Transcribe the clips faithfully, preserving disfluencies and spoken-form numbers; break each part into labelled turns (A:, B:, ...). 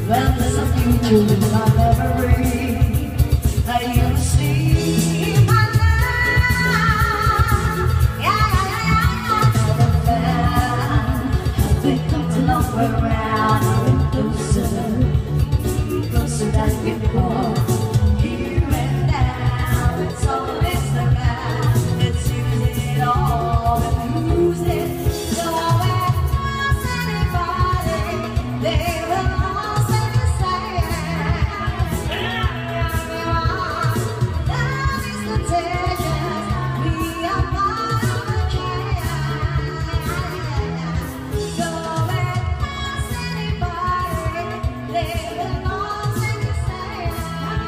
A: Well, there's a future in my memory. Now you see my love. Yeah, yeah, yeah, yeah. I think I'm to love around. I'm closer, closer than before. Here and now, it's always the guy that's using it all and lose it. So when there's anybody, they will all say the same. Love is contagious. We are part of the chain. So when there's anybody, they will all say the same.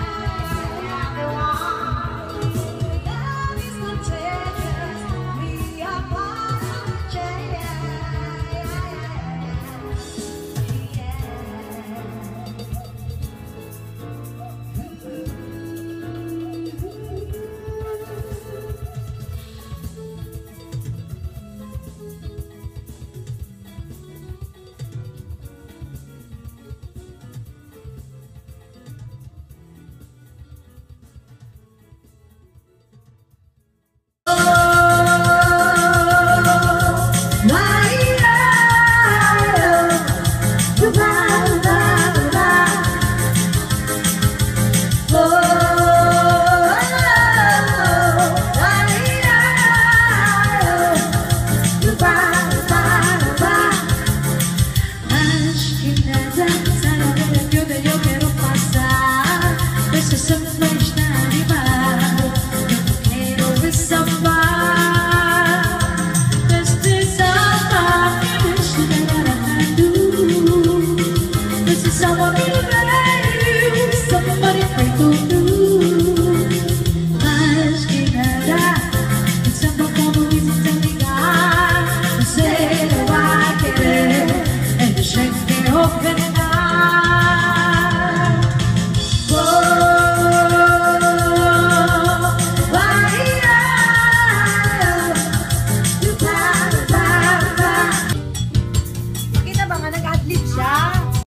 A: Love is contagious. We are part of the chain. Open